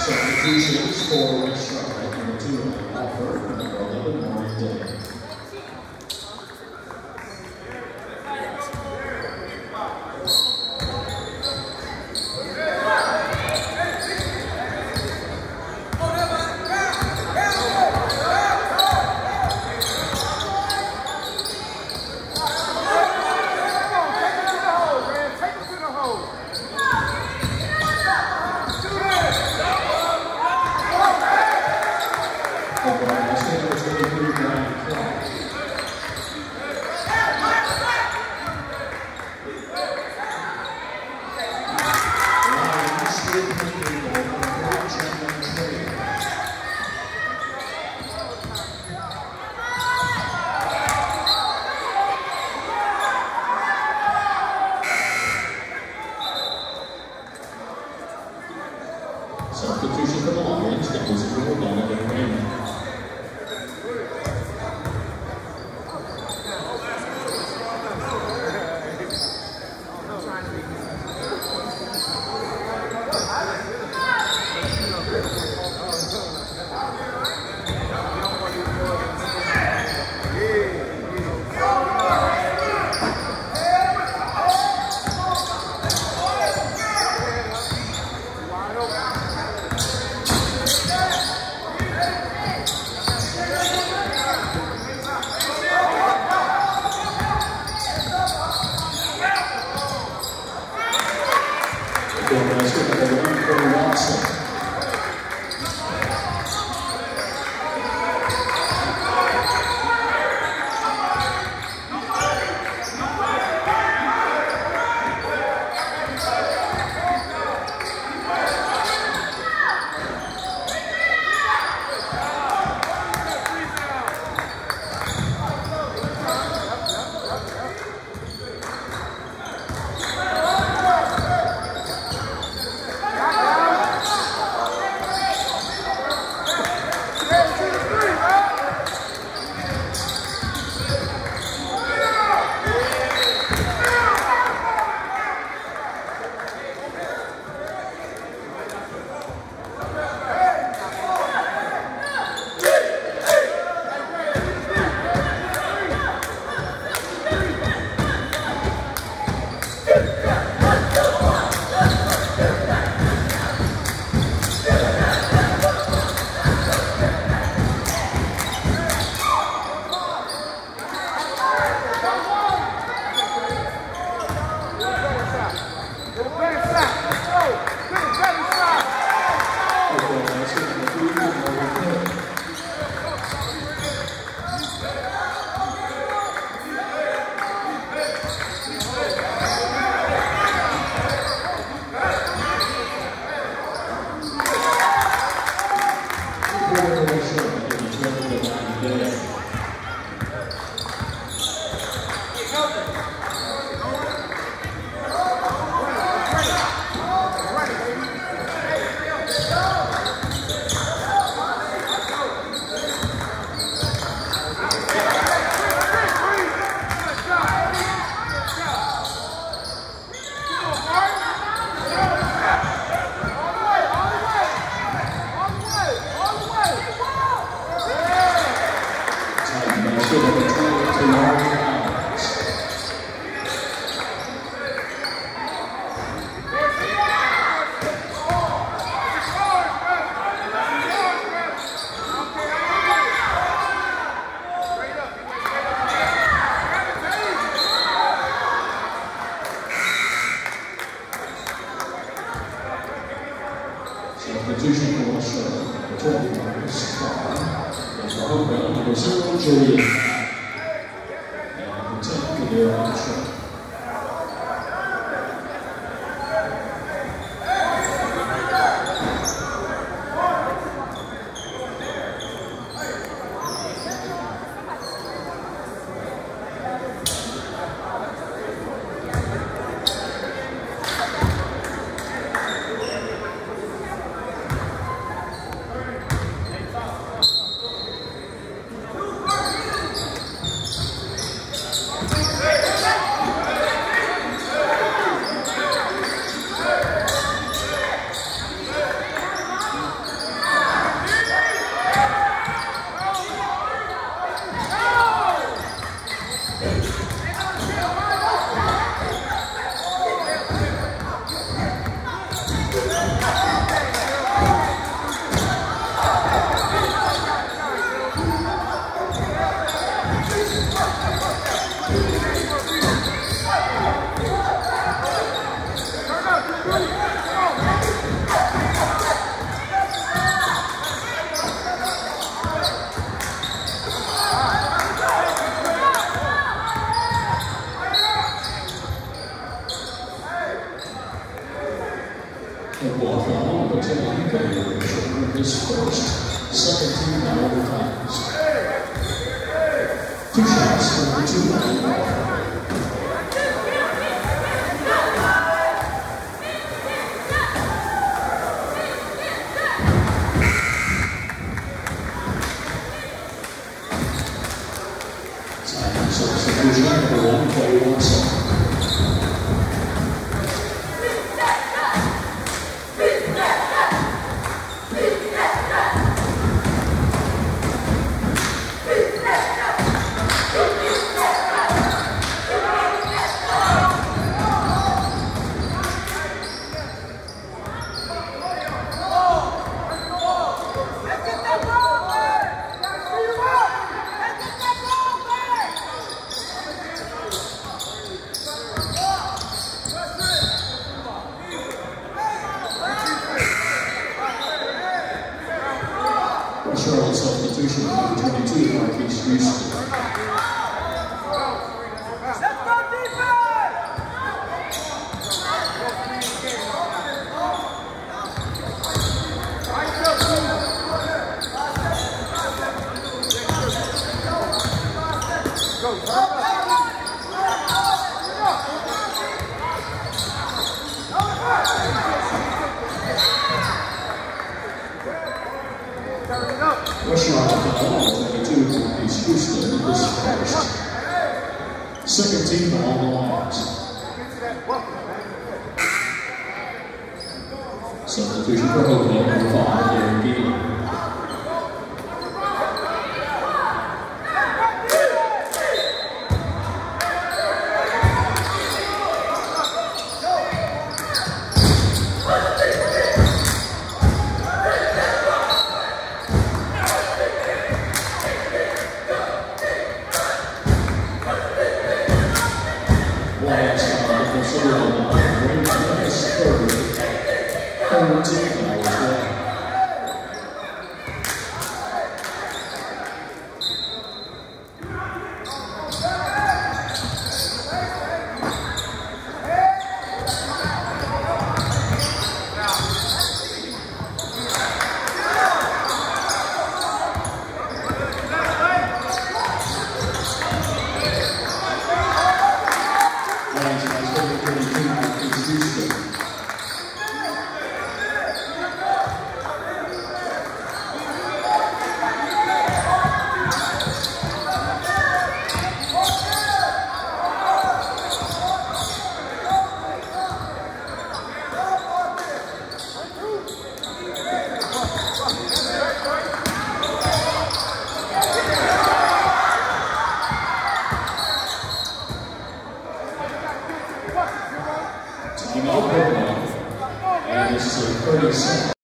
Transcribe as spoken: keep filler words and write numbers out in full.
Substitutions for West Charlotte, number two, Alford, number eleven, Morgan Day. Substitution for the Lions, Nicholas Gordana and Raymond. Substitution for West Charlotte, twenty Marcus Clark, as the home run, number zero, Julian, and the ten, Kadira Armstrong. And Walker Hall will take a look at his first, second team by overtimes. Two shots for the two by Walker. Substitution number one, play one second. Charlotte substitution number twenty-two, Marquise Houston. Rushing off the ball, twenty-two, Marquise Houston in this first. Second team on the lines. Substitution for Oakland, number five, Darren Geely. And this is a thirty second.